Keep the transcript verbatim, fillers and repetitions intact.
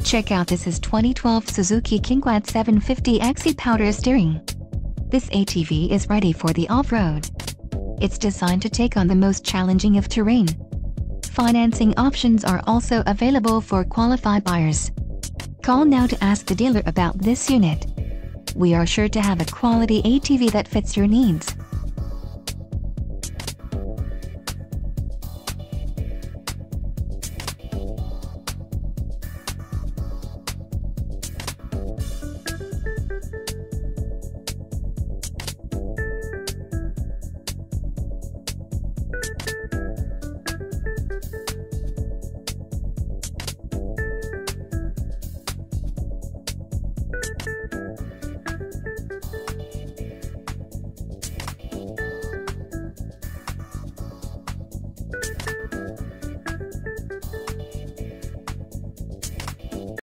Check out this is twenty twelve Suzuki KINGQUAD seven fifty X I powder steering. This A T V is ready for the off-road. It's designed to take on the most challenging of terrain. Financing options are also available for qualified buyers. Call now to ask the dealer about this unit. We are sure to have a quality A T V that fits your needs.